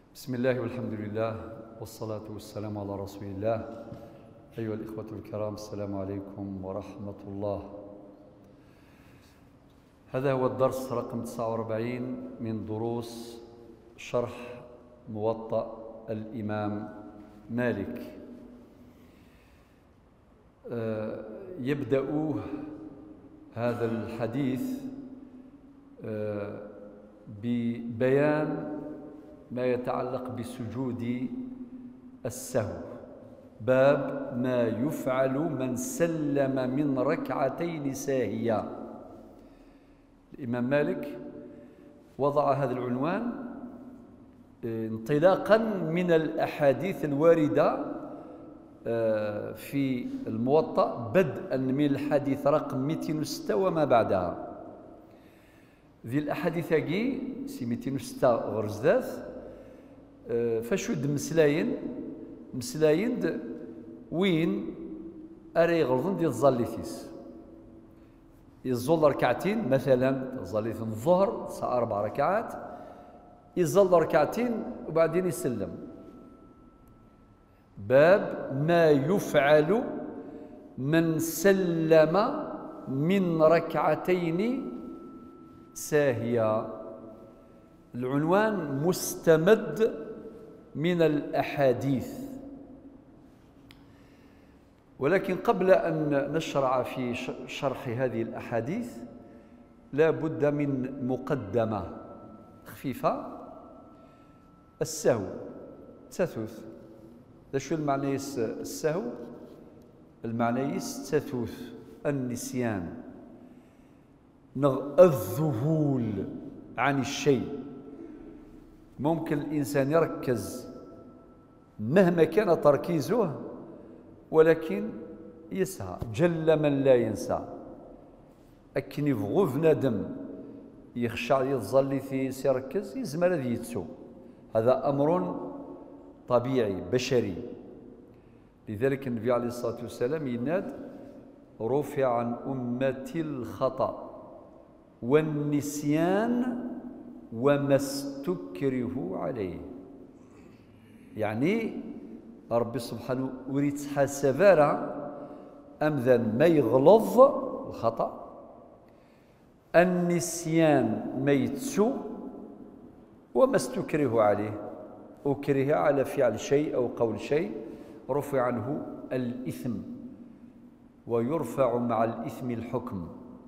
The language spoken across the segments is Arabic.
بسم الله والحمد لله والصلاة والسلام على رسول الله. أيها الإخوة الكرام، السلام عليكم ورحمة الله. هذا هو الدرس رقم 49 من دروس شرح موطأ الإمام مالك. يبدأ هذا الحديث ببيان ما يتعلق بسجود السهو، باب ما يفعل من سلم من ركعتين ساهيا. الإمام مالك وضع هذا العنوان انطلاقا من الأحاديث الواردة في الموطأ، بدءا من الحديث رقم 206 وما بعدها. ذي الأحاديث كي سي 206 غرزداث فشد مسلاين وين أري غلظن ديال الظاليثيس يظل ركعتين، مثلا ظاليث الظهر ساعة 4 ركعات، يظل ركعتين وبعدين يسلم. باب ما يفعل من سلم من ركعتين ساهيا. العنوان مستمد من الأحاديث، ولكن قبل أن نشرع في شرح هذه الأحاديث لا بد من مقدمة خفيفة. السهو تثوث، شو المعنى السهو؟ المعنى تثوث النسيان، الذهول عن الشيء. ممكن الإنسان يركز مهما كان تركيزه ولكن يسهى. جل من لا ينسى. أكن يبغو بنادم يخشع يظل فيه يركز يزمر هذا يتسو، هذا أمر طبيعي بشري. لذلك النبي عليه الصلاة والسلام يناد: رفع عن أمتي الخطأ والنسيان وما استكرهوا عليه. يعني ربي سبحانه وريت حسبارا أمذن ما يغلظ الخطأ، النسيان ما يتسو، وما استكره عليه، أكره على فعل شيء أو قول شيء رفع عنه الإثم، ويرفع مع الإثم الحكم.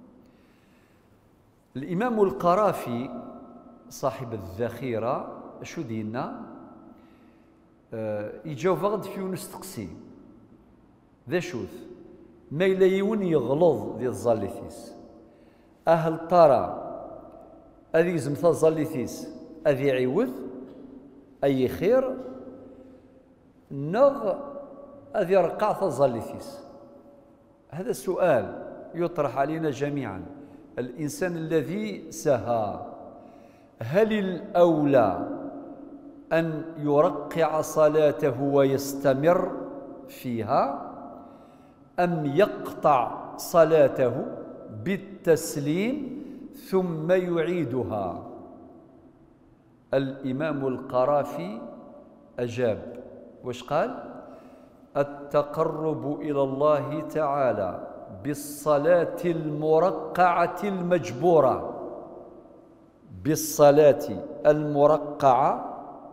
الإمام القرافي صاحب الذخيرة شو دينا يجاوب غد في نستقسي ذا شوث ما إلا يون يغلظ ديال الظاليثيس، أهل ترى أذي زمثا الظاليثيس أذي عوض أي خير نغ أذي رقع الظاليثيس. هذا السؤال يطرح علينا جميعا. الإنسان الذي سهى هل الأولى أن يرقع صلاته ويستمر فيها، أم يقطع صلاته بالتسليم ثم يعيدها؟ الإمام القرافي أجاب وش قال؟ التقرب إلى الله تعالى بالصلاة المرقعة المجبورة، بالصلاة المرقعة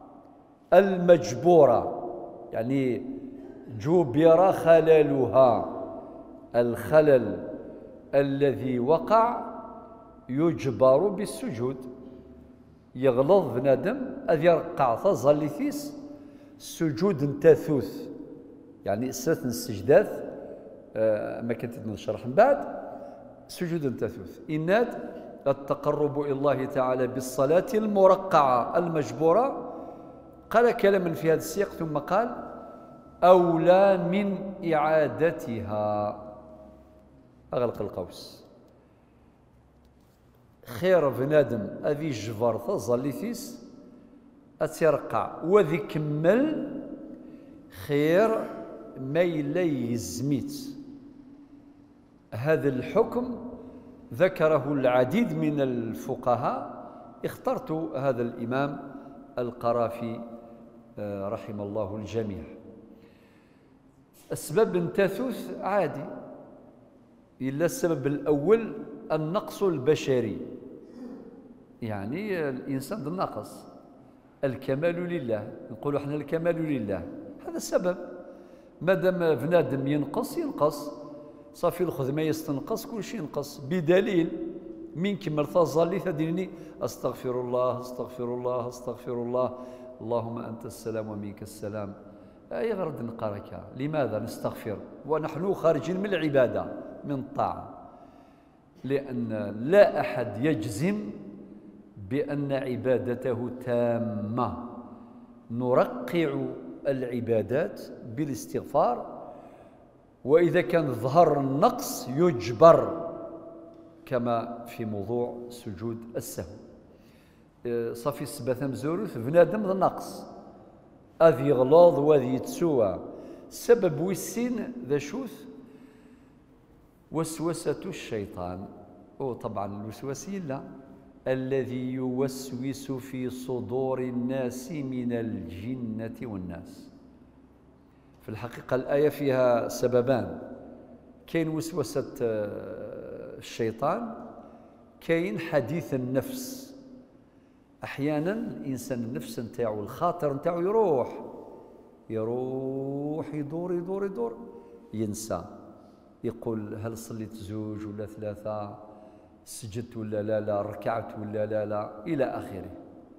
المجبورة، يعني جبر خللها، الخلل الذي وقع يجبر بالسجود. يغلظ بنادم أذ يرقع تظلثيس السجود انتثوث، يعني استثنى السجدات ما كنت نشرح من بعد سجود انتثوث. إناد التقرب إلى الله تعالى بالصلاة المرقعة المجبورة. قال كلاما في هذا السياق ثم قال: أولى من إعادتها. أغلق القوس. خير بنادم أذي جبر تظليثيس أتيرقع وذي كمل خير ما إلا يزميت. هذا الحكم ذكره العديد من الفقهاء، اخترت هذا الإمام القرافي رحم الله الجميع. السبب التاثث عادي، إلا السبب الأول النقص البشري، يعني الإنسان ذو ناقص، الكمال لله، نقولوا احنا الكمال لله، هذا السبب. مادام بنادم ينقص صافي الخدمة يستنقص، كل شيء ينقص، بدليل من كمل تظلي تديني أستغفر الله أستغفر الله أستغفر الله اللهم أنت السلام ومنك السلام. أي غرض نقارك؟ لماذا نستغفر ونحن خارجين من العبادة من الطاعة؟ لأن لا أحد يجزم بأن عبادته تامة. نرقع العبادات بالاستغفار، وإذا كان ظهر النقص يجبر، كما في موضوع سجود السهو. صافي السبات مزوروث بنادم ذا النقص، أذ يغلظ وذ يتسوى، سبب ويسين ذا شوث وسوسة الشيطان. طبعا الوسواسي لا، الذي يوسوس في صدور الناس من الجنة والناس. في الحقيقة الآية فيها سببان، كاين وسوسة الشيطان، كاين حديث النفس. أحيانا الإنسان النفس نتاعو الخاطر نتاعو يروح يدور ينسى، يقول هل صليت زوج ولا ثلاثة، سجدت ولا لا، ركعت ولا لا، إلى آخره.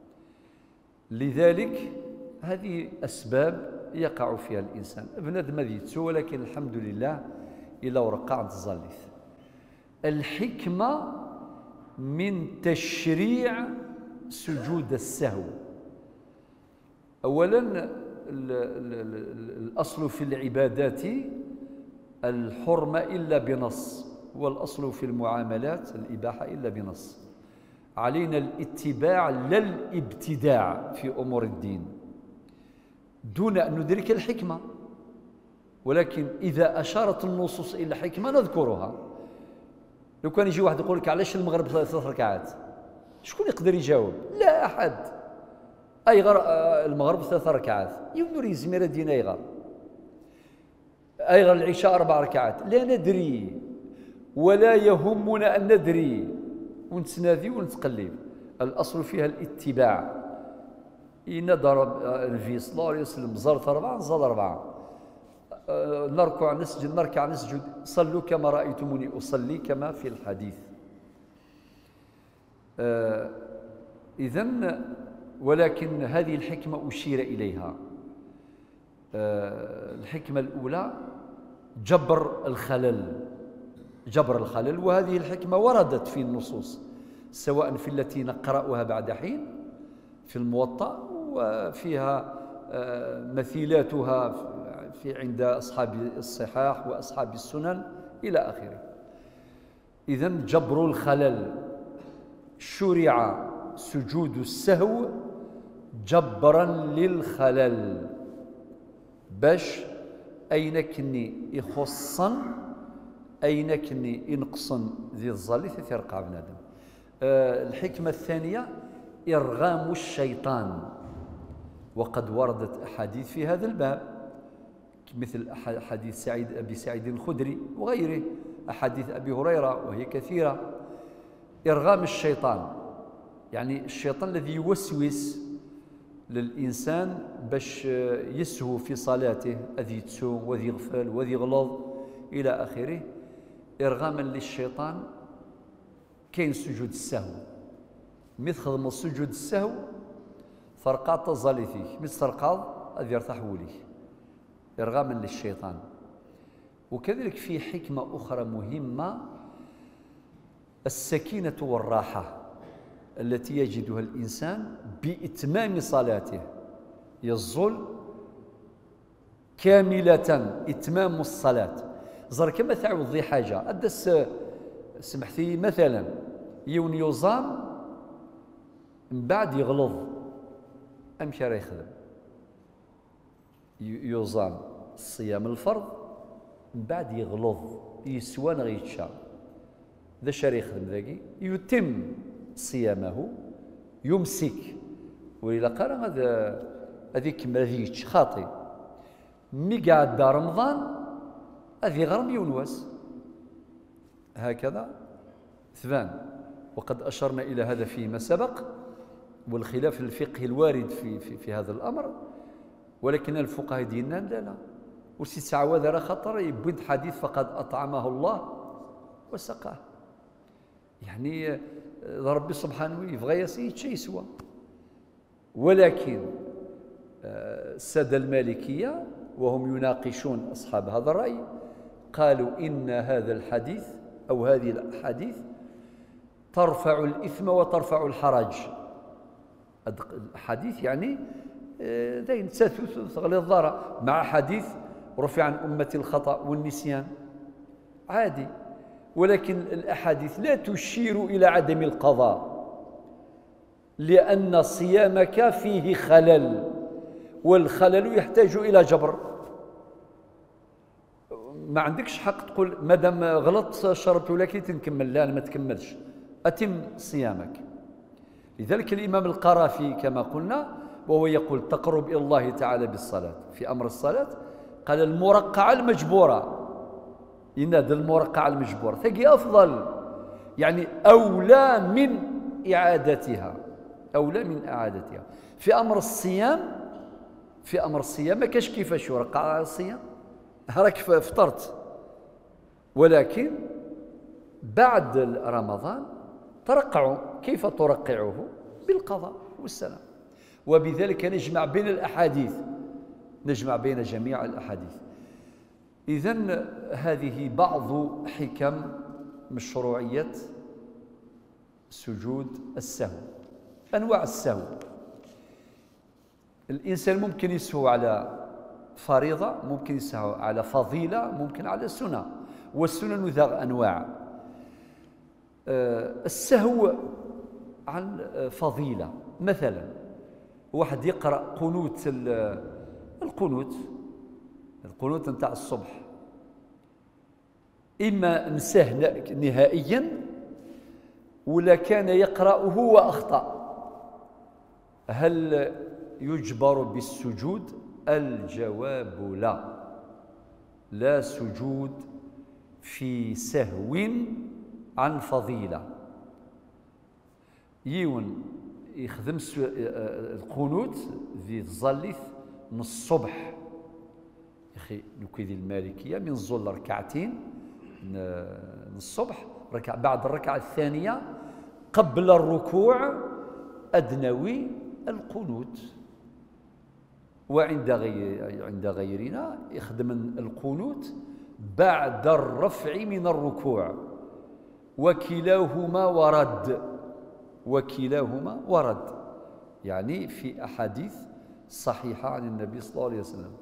لذلك هذه أسباب يقع فيها الإنسان. بنادم هذه يتسوى، ولكن الحمد لله إلا ورقع تظليث. الحكمة من تشريع سجود السهو. أولا الأصل في العبادات الحرمة إلا بنص، والأصل في المعاملات الإباحة إلا بنص. علينا الاتباع لا الابتداع في أمور الدين دون أن ندرك الحكمة، ولكن إذا أشارت النصوص إلى الحكمة نذكرها. لو كان يجي واحد يقول لك علاش المغرب 3 ركعات، شكون يقدر يجاوب؟ لا أحد. أي غير المغرب 3 ركعات يقدر يزمر دينا يغار، أي غير العشاء 4 ركعات، لا ندري ولا يهمنا أن ندري، ونتنادي ونتقلب. الأصل فيها الاتباع. إن ضرب النبي صلى الله عليه وسلم زرت 4 نزاد 4، نركع نسجد نركع نسجد، صلوا كما رأيتموني أصلي كما في الحديث. إذن ولكن هذه الحكمة أشير إليها. الحكمة الأولى جبر الخلل، وهذه الحكمة وردت في النصوص، سواء في التي نقرأها بعد حين في الموطأ، وفيها مثيلاتها في عند أصحاب الصحاح وأصحاب السنن إلى آخره. إذن جبر الخلل، شرع سجود السهو جبرا للخلل، باش أين كني يخصن أين كني ينقصن ذي الظل ترقع بنادم. الحكمة الثانية إرغام الشيطان، وقد وردت أحاديث في هذا الباب، مثل حديث أبي سعيد الخدري وغيره، أحاديث أبي هريرة وهي كثيرة. إرغام الشيطان يعني الشيطان الذي يوسوس للإنسان باش يسهو في صلاته، أذي يتسو وذي يغفل وذي يغلظ إلى آخره. إرغاما للشيطان كاين سجود السهو، مثل خدم سجود السهو فرقات تظلي فيك، مثل ترقاض أذي يرتاح وليك، إرغاما للشيطان. وكذلك في حكمة أخرى مهمة، السكينة والراحة التي يجدها الإنسان بإتمام صلاته، يظل كاملة إتمام الصلاة. زر كما تعوض ذي حاجة أدس سمحتي مثلا يون يوزام من بعد يغلظ أمشي راه يخدم، يوزام الصيام الفرض من بعد يغلظ يسوان غيتشا ذا شاري يخدم ذاكي يتم صيامه، يمسك، وإلا قال هذا هذيك هذيك خاطي مي قاعد دار رمضان هذه غرم يونواس هكذا ثبان. وقد أشرنا إلى هذا فيما سبق، والخلاف الفقهي الوارد في هذا الأمر، ولكن الفقهاء ديالنا لا وسي تعود راه خطر يبد حديث فقد أطعمه الله وسقاه، يعني ربي سبحانه يبغى يسيد شيء يسوى. ولكن السادة المالكية وهم يناقشون أصحاب هذا الرأي قالوا إن هذا الحديث أو هذه الأحاديث ترفع الإثم وترفع الحرج. الحديث يعني دين تغلي الضرر، مع حديث رفع عن أمتي الخطأ والنسيان عادي، ولكن الأحاديث لا تشير إلى عدم القضاء، لأن صيامك فيه خلل، والخلل يحتاج إلى جبر. ما عندكش حق تقول مادام غلطت شربت ولكن تنكمل، لا ما تكملش، أتم صيامك. لذلك الإمام القرافي كما قلنا وهو يقول تقرب إلى الله تعالى بالصلاة، في أمر الصلاة قال المرقعة المجبورة، ينادى المرقعة المجبورة ثقي أفضل، يعني أولى من إعادتها، أولى من إعادتها. في أمر الصيام ما كاش كيفاش يرقع على الصيام، راك فطرت، ولكن بعد رمضان ترقعوا. كيف ترقعه؟ بالقضاء والسلام. وبذلك نجمع بين الأحاديث، نجمع بين جميع الأحاديث. إذن هذه بعض حكم مشروعية سجود السهو. أنواع السهو، الإنسان ممكن يسهو على فريضة، ممكن يسهو على فضيلة، ممكن على سنة، والسنن ذا أنواع. السهو عن فضيلة، مثلا واحد يقرأ قنوت القنوت نتاع الصبح، إما نساه نهائيا ولا كان يقرأه وأخطأ، هل يجبر بالسجود؟ الجواب لا، لا سجود في سهو عن فضيلة. يون يخدم القنوت ذي الظليث من الصبح، يخي نكيدي المالكية من ظل ركعتين من الصبح، بعد الركعة الثانية قبل الركوع أدنوي القنوت. وعند غيرنا يخدم القنوت بعد الرفع من الركوع، وكلاهما ورد، يعني في أحاديث صحيحة عن النبي صلى الله عليه وسلم.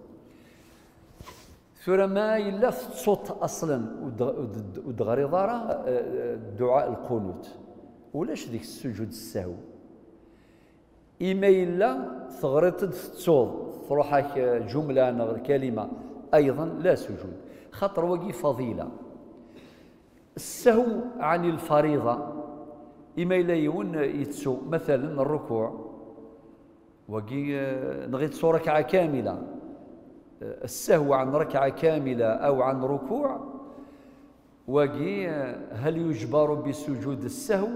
ثم ما إلا صوت أصلا ودغري ضارة دعاء القنوت ولاش ديك السجود السهو، إما إلا ثغرت تصوض تروح جملة كلمة أيضا لا سجود، خاطر وقي فضيلة. السهو عن الفريضة إما إلا يون يتسو مثلا الركوع وقي نغيت سو ركعة كاملة، السهو عن ركعة كاملة أو عن ركوع وقي هل يجبر بسجود السهو؟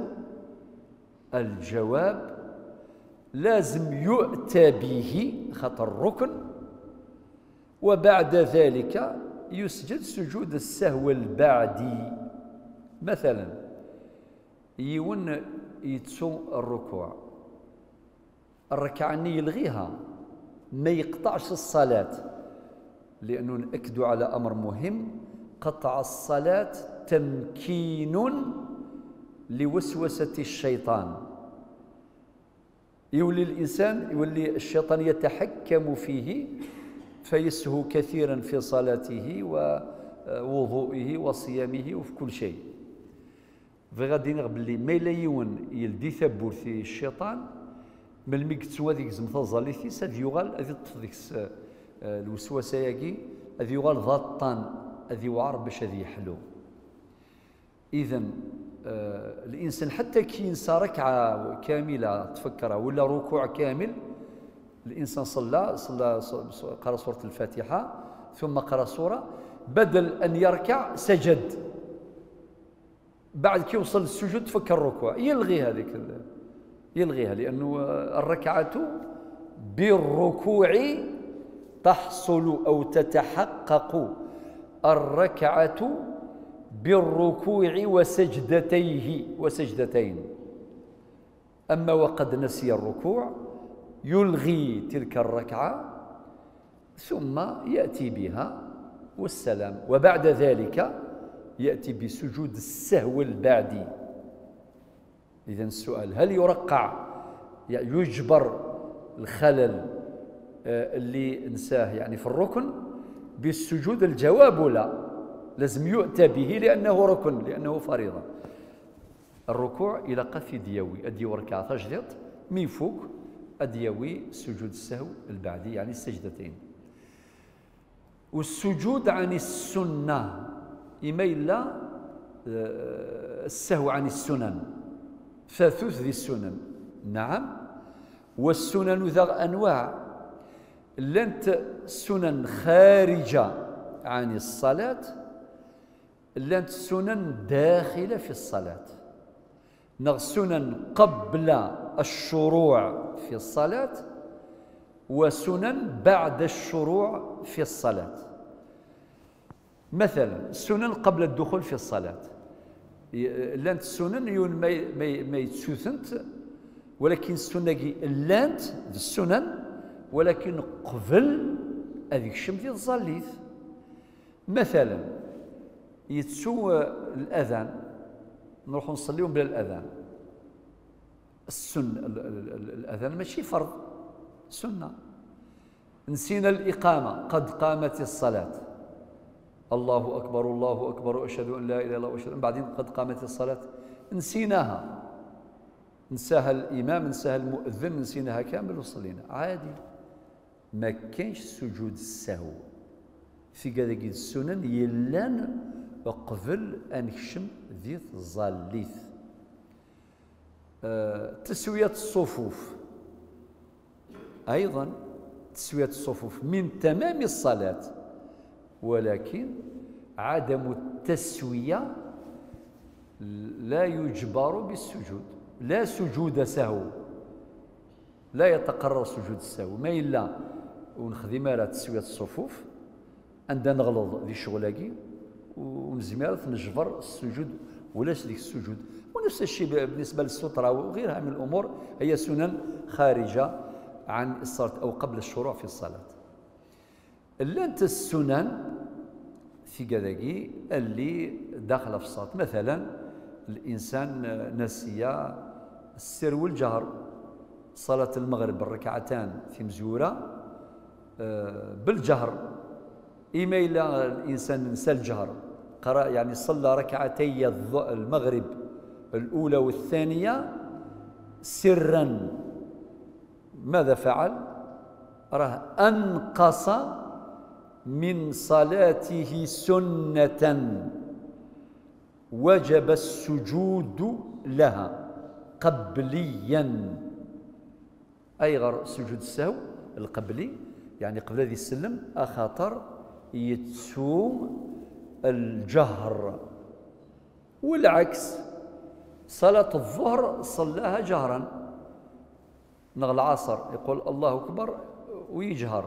الجواب لازم يؤتى به خاطر الركن، وبعد ذلك يسجد سجود السهو البعدي. مثلا يون يتسو الركوع الركعة يلغيها ما يقطعش الصلاة، لأنه نأكد على أمر مهم، قطع الصلاة تمكين لوسوسة الشيطان، يولي الشيطان يتحكم فيه فيسهو كثيرا في صلاته ووضوئه وصيامه وفي كل شيء. فغادي نغبلي ما إلا يون يلدي ثبور في الشيطان من المكتسوة ديك زمثا زاليثيس هذ يغال هذ يطفي ديك الوسوسة ياكي هذ يغال ضاطان هذ يوعر باش هذ يحلو. إذن الإنسان حتى كي ينسى ركعة كاملة تفكرها ولا ركوع كامل الإنسان قرأ سورة الفاتحة ثم قرأ سورة، بدل أن يركع سجد، بعد كي يوصل السجود فك الركوع، يلغيها، لأنه الركعة بالركوع تحصل أو تتحقق، الركعة بالركوع وسجدتين. أما وقد نسي الركوع يلغي تلك الركعة ثم يأتي بها والسلام، وبعد ذلك يأتي بسجود السهو البعدي. إذن السؤال: هل يرقع، يجبر الخلل اللي نساه يعني في الركن بالسجود؟ الجواب لا، لازم يؤتى به لأنه ركن، لأنه فريضة. الركوع إلى قف ديوي، أديو ركعة تجديد من فوق أديوي سجود السهو البعدي يعني السجدتين. والسجود عن السنة إما إلا السهو عن السنن، فثلث ذي السنن، نعم. والسنن ذا أنواع، لنت سنن خارجة عن الصلاة، لنت سنن داخلة في الصلاة. نغ سنن قبل الشروع في الصلاة، وسنن بعد الشروع في الصلاة. مثلا السنن قبل الدخول في الصلاة، لانت السنن ما يتسوثنت، ولكن السنة لانت السنن ولكن قبل هذيك الشمس الظليث. مثلا يتسو الأذان، نروح نصليهم بلا الأذان. الأذان ماشي فرض، سنة. نسينا الإقامة، قد قامت الصلاة، الله أكبر الله أكبر أشهد أن لا إله إلا الله وأشهد، بعدين قد قامت الصلاة، نسيناها، نساها الإمام، نساها المؤذن، نسيناها كامل وصلينا عادي، ما كاينش سجود السهو في كذاك السنن يلان قبل أن يكشم ذي الظليث. تسوية الصفوف أيضا، تسوية الصفوف من تمام الصلاة، ولكن عدم التسوية لا يجبر بالسجود، لا سجود سهو، لا يتقرر سجود السهو، ما إلا ونخدم على تسوية الصفوف عندنا نغلظ ذي الشغلاكي ونزميرة نجبر السجود ولاش ديك السجود. ونفس الشيء بالنسبة للسترة وغيرها من الأمور، هي سنن خارجة عن الصلاة أو قبل الشروع في الصلاة. لانت السنن في كذاكي اللي داخله في الصلاة، مثلا الإنسان نسي السر والجهر، صلاة المغرب الركعتان في مزورة بالجهر، إما إلا الإنسان نسى الجهر، قرأ يعني صلى ركعتي المغرب الأولى والثانية سرا، ماذا فعل؟ راه أنقص من صلاته سنة وجب السجود لها قبليا، أي غير سجود السهو القبلي، يعني قبل ذي السلم أخاطر يتسوم الجهر. والعكس، صلاة الظهر صلاها جهرا، نغ العصر يقول الله أكبر ويجهر،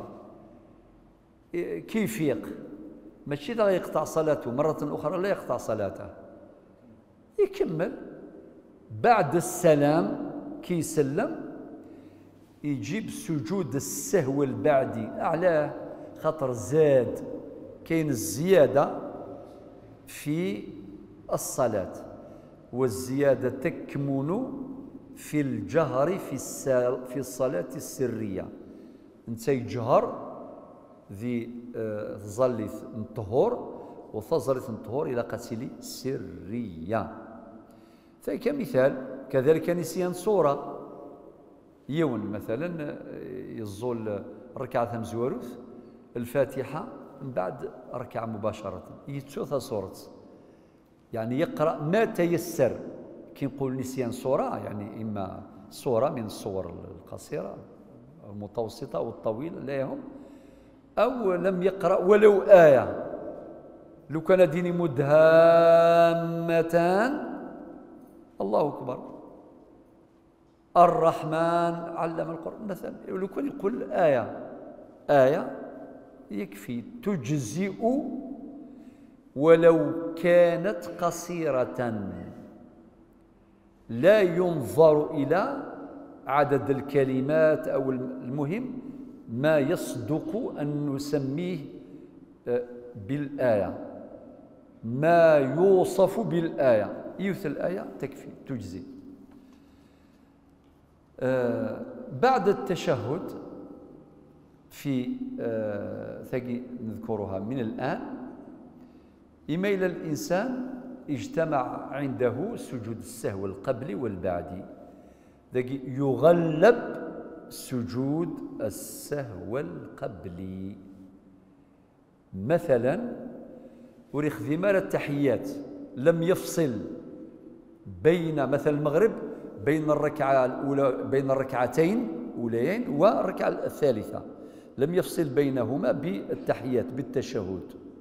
كيف يفيق؟ ماشي ذا يقطع صلاته، مرة أخرى لا يقطع صلاته، يكمل بعد السلام كي يسلم يجيب سجود السهو البعدي. أعلاه خاطر زاد، كاين الزيادة في الصلاة، والزيادة تكمن في الجهر في الصلاة السرية. انت يجهر ذي ظلث الطهور وظلث الطهور إلى قتل سرية. كمثال كذلك نسيان صورة، يون مثلا يزول ركعة مزوروث الفاتحة من بعد ركعة مباشرة يتسوث صورة، يعني يقرأ ما تيسر. كي نقول نسيان صورة يعني إما صورة من الصور القصيرة المتوسطة أو الطويلة لا يهم، أو لم يقرأ ولو آية، لو كان ديني مدهامتان الله أكبر، الرحمن علم القرآن مثلا، لو كان يقول آية يكفي تجزئ ولو كانت قصيرة، لا ينظر إلى عدد الكلمات أو المهم ما يصدق أن نسميه بالآية، ما يوصف بالآية، يوث الآية تكفي تجزي. بعد التشهد في ثقي نذكرها من الآن، إما إلى الإنسان اجتمع عنده سجود السهو القبلي والبعدي، يغلب سجود السهو القبلي. مثلا وريخ ذمار التحيات لم يفصل بين مثل المغرب بين الركعة الأولى بين الركعتين الأوليين والركعة الثالثة، لم يفصل بينهما بالتحيات بالتشهد،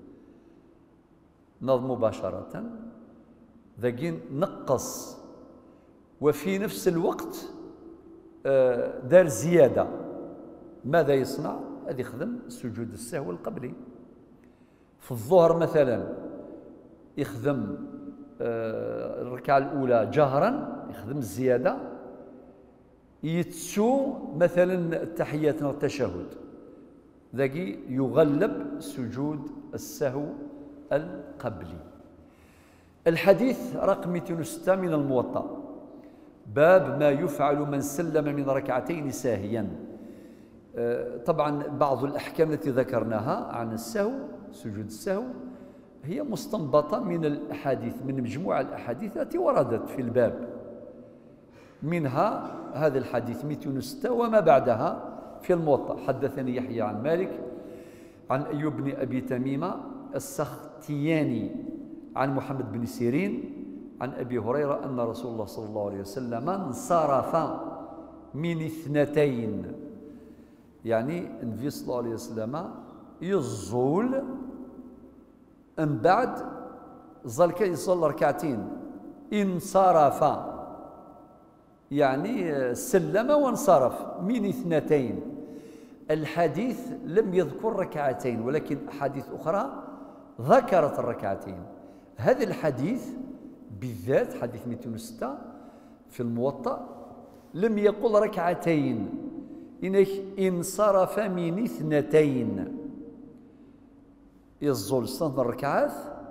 نض مباشرة ذاكين نقص، وفي نفس الوقت دار زيادة، ماذا يصنع؟ هذا يخدم سجود السهو القبلي. في الظهر مثلا يخدم الركعة الأولى جهرا، يخدم الزيادة، يتسو مثلا التحيات والتشهد، ذاكي يغلب سجود السهو القبلي. الحديث رقم 206 من الموطأ، باب ما يفعل من سلم من ركعتين ساهيا. طبعا بعض الأحكام التي ذكرناها عن السهو سجود السهو هي مستنبطة من الأحاديث، من مجموعة الأحاديث التي وردت في الباب، منها هذا الحديث 206 وما بعدها في الموطأ. حدثني يحيى عن مالك عن أيوب بن أبي تميمة السختياني عن محمد بن سيرين عن أبي هريرة أن رسول الله صلى الله عليه وسلم انصرف من اثنتين، يعني النبي صلى الله عليه وسلم يزول من بعد ظل يصلي ركعتين، انصرف يعني سلم وانصرف من اثنتين. الحديث لم يذكر ركعتين، ولكن أحاديث أخرى ذكرت الركعتين. هذا الحديث بالذات حديث 206 في الموطأ لم يقل ركعتين، إنه انصرف من اثنتين، يزول صنف الركعات.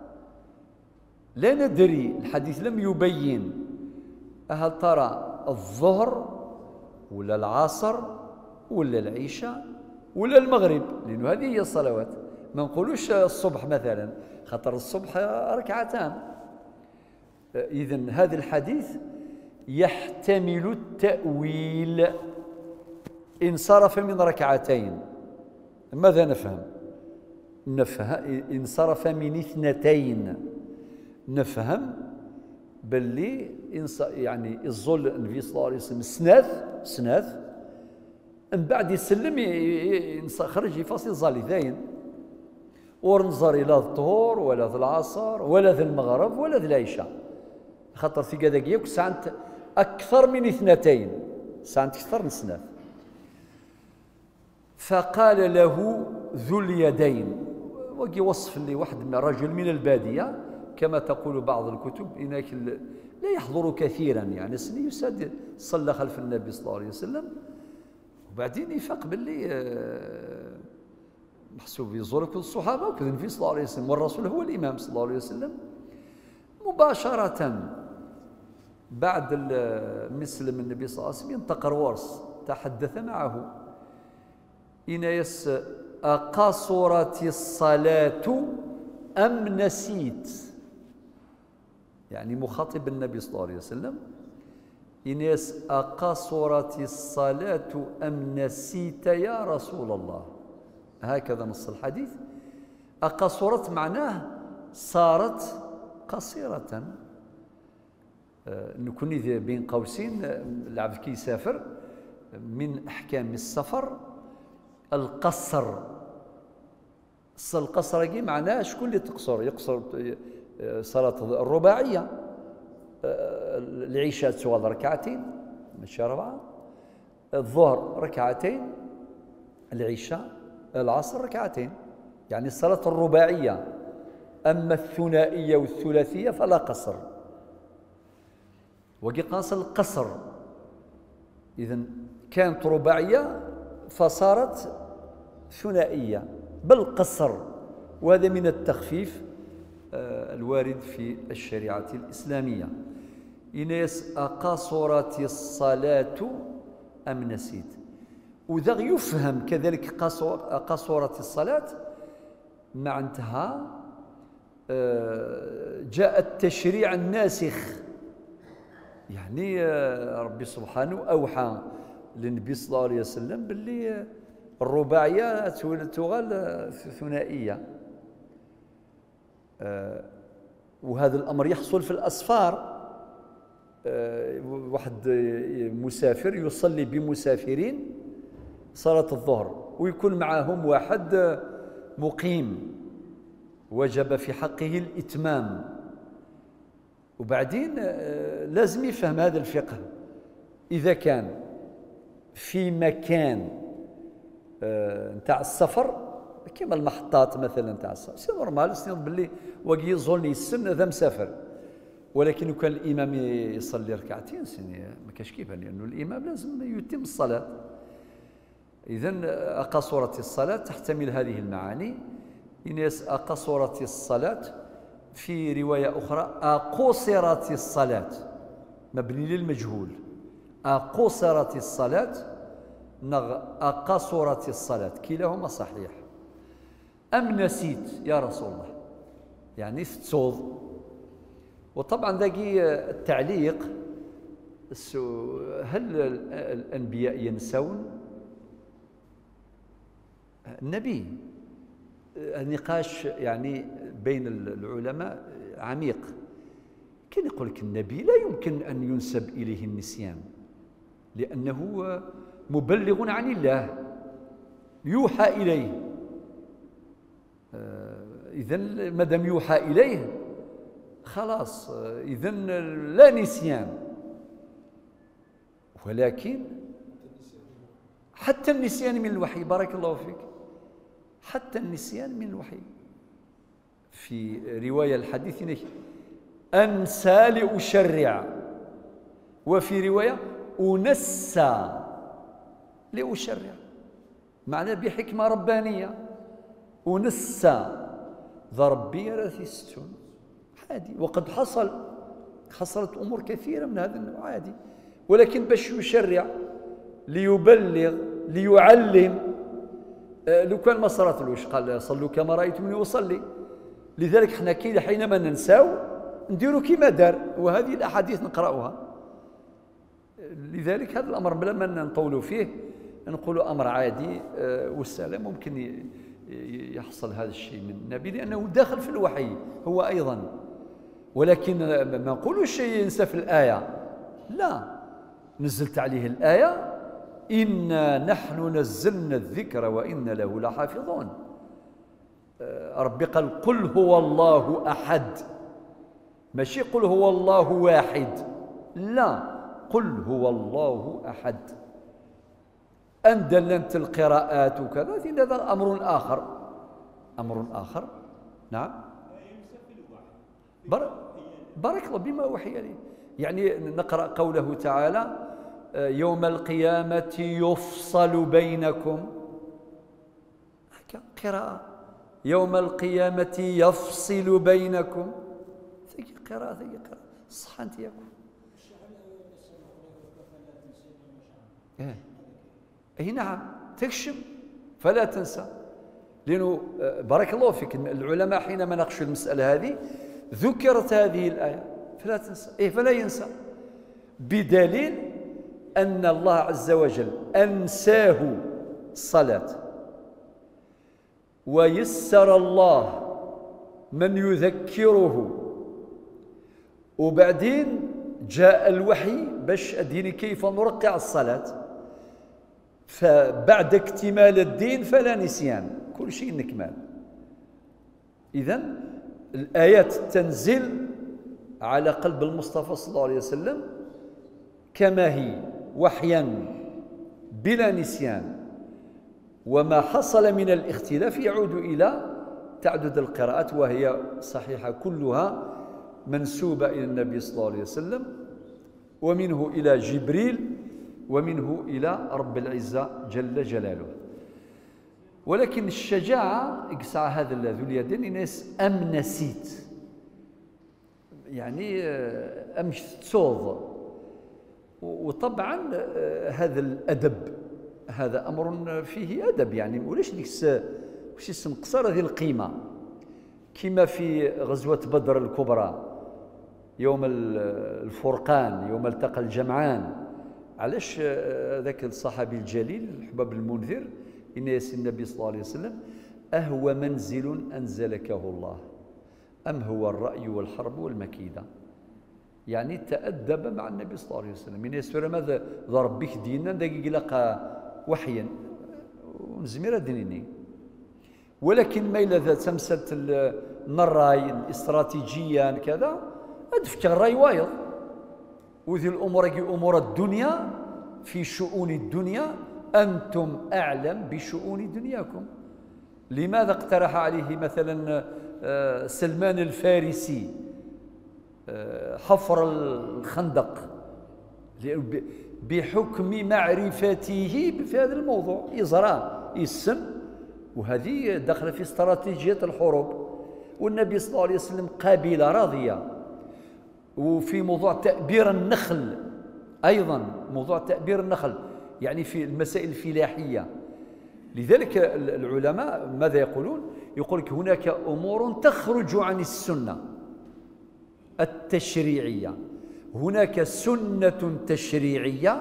لا ندري، الحديث لم يبين هل ترى الظهر ولا العصر ولا العشاء ولا المغرب، لأنه هذه هي الصلوات. ما نقولوش الصبح مثلا، خاطر الصبح ركعتان. إذن هذا الحديث يحتمل التأويل، انصرف من ركعتين. ماذا نفهم؟ انصرف من اثنتين، نفهم باللي يعني يظل النبي صلى الله عليه وسلم سناث من بعد يسلم خرج يفاصل ظالي ذاين، ورنظر إلى الظهر ولا ذي العصر ولا ذي المغرب ولا ذي العشاء، خاطر في كذاك ساعات أكثر من اثنتين، ساعات أكثر من سناث. فقال له ذو اليدين، وقي وصف لي واحد من رجل من البادية كما تقول بعض الكتب، إنك لا يحضر كثيرا، يعني سني يساد صلى خلف النبي صلى الله عليه وسلم، وبعدين يفاق باللي محسوب يزور كل الصحابة وكذا النبي صلى الله عليه وسلم، والرسول هو الإمام صلى الله عليه وسلم. مباشرة بعد مسلم النبي صلى الله عليه وسلم ينتقر ورس، تحدث معه إن أقصرت الصلاة أم نسيت، يعني مخاطب النبي صلى الله عليه وسلم، إن أقصرت الصلاة أم نسيت يا رسول الله، هكذا نص الحديث. أقصرت معناه صارت قصيرة، نكون بين قوسين العبد كي يسافر من أحكام السفر القصر. القصر كي معناه شكون اللي يقصر صلاة الرباعية، العشاء توال ركعتين ماشي 4، الظهر ركعتين، العشاء العصر ركعتين، يعني الصلاة الرباعية. أما الثنائية والثلاثية فلا قصر. وكي قاس القصر إذن كانت رباعية فصارت ثنائية بالقصر، وهذا من التخفيف الوارد في الشريعة الإسلامية. إناس أقصرت الصلاة أم نسيت؟ وذا يفهم كذلك قصرت الصلاة معناتها جاء التشريع الناسخ، يعني ربي سبحانه أوحى للنبي صلى الله عليه وسلم باللي الرباعية تغال ثنائية. وهذا الأمر يحصل في الأسفار. واحد مسافر يصلي بمسافرين صلاة الظهر ويكون معهم واحد مقيم، وجب في حقه الإتمام. وبعدين لازم يفهم هذا الفقه. إذا كان في مكان نتاع السفر كما المحطات مثلا نتاع السفر، سي نورمال سي باللي واقي يظن يسن هذا مسافر، ولكن لو كان الإمام يصلي ركعتين ما كاش كيفاه، لأنه الإمام لازم يتم الصلاة. إذن أقصرت الصلاة تحتمل هذه المعاني. إناس أقصرت الصلاة، في رواية أخرى أقصرت الصلاة مبني للمجهول، أقصرت الصلاة أقصرت الصلاة، كلاهما صحيح. أم نسيت يا رسول الله، يعني تصوض. وطبعا ذاكي التعليق، هل الأنبياء ينسون؟ النبي النقاش يعني بين العلماء عميق. كان يقول لك النبي لا يمكن أن ينسب إليه النسيان، لأنه مبلغ عن الله يوحى إليه. إذن ما دام يوحى إليه خلاص، إذن لا نسيان. ولكن حتى النسيان من الوحي، بارك الله فيك، حتى النسيان من الوحي. في رواية الحديث أنسى لأشرع، وفي رواية أنسى لأشرع، معناه بحكمة ربانية. أنسى ذا ربي راثي ستون عادي. وقد حصلت أمور كثيرة من هذا النوع عادي، ولكن باش يشرع ليبلغ ليعلم. لو كان ما صراتلوش قال صلوا كما رأيتموني أصلي. لذلك حنا حينما ننساو نديروا كما دار، وهذه الأحاديث نقرأها. لذلك هذا الأمر بلا ما نطولوا فيه نقولوا أمر عادي والسلام. ممكن يحصل هذا الشيء من النبي لأنه داخل في الوحي هو أيضا، ولكن ما نقولوا شيء ينسى في الآية، لا، نزلت عليه الآية إنا نحن نزلنا الذكر وإنا له لحافظون. ربي قال قل هو الله أحد، ماشي قل هو الله واحد، لا، قل هو الله أحد. أن دلنت القراءات وكذا هذا أمر آخر، أمر آخر. نعم، بارك الله بما أوحي لي. يعني نقرأ قوله تعالى يوم القيامة يفصل بينكم، قراءة يوم القيامة يفصل بينكم، ثقي قراءة ثقي قراءة صح أنت ياكم. أي نعم، تكشم فلا تنسى. لأنه بارك الله فيك العلماء حينما ناقشوا المسألة هذه ذكرت هذه الآية فلا تنسى، فلا ينسى، بدليل أن الله عز وجل أنساه الصلاة، ويسر الله من يذكره، وبعدين جاء الوحي باش أديني كيف نرقع الصلاة. فبعد اكتمال الدين فلا نسيان، كل شيء نكمل. إذن الآيات تنزل على قلب المصطفى صلى الله عليه وسلم كما هي وحيا بلا نسيان، وما حصل من الاختلاف يعود إلى تعدد القراءات، وهي صحيحة كلها منسوبة إلى النبي صلى الله عليه وسلم، ومنه إلى جبريل ومنه إلى رب العزة جل جلاله. ولكن الشجاعة يقسع هذا ذو اليدين الناس أم نسيت، يعني أمش تصوض. وطبعا هذا الأدب هذا أمر فيه أدب، يعني ولاش ديك واش اسم قصر هذه القيمة، كما في غزوة بدر الكبرى يوم الفرقان، يوم التقى الجمعان. علاش ذاك الصحابي الجليل الحباب المنذر إن ياسين النبي صلى الله عليه وسلم أهو منزل أنزلكه الله أم هو الرأي والحرب والمكيدة، يعني تأدب مع النبي صلى الله عليه وسلم. من يسور ماذا ضرب بك دينا دقيق لقى وحيا ونزمير دينيني، ولكن ما إلى ذات سمسة الراي الاستراتيجيا كذا أدفك الراي وايض، وذي الأمور أمور الدنيا في شؤون الدنيا أنتم أعلم بشؤون دنياكم. لماذا اقترح عليه مثلا سلمان الفارسي حفر الخندق؟ بحكم معرفته في هذا الموضوع، يزرع يسم، وهذه داخله في استراتيجية الحروب. والنبي صلى الله عليه وسلم قابلة راضية. وفي موضوع تأبير النخل أيضا، موضوع تأبير النخل يعني في المسائل الفلاحية. لذلك العلماء ماذا يقولون؟ يقول لك هناك أمور تخرج عن السنة التشريعية، هناك سنة تشريعية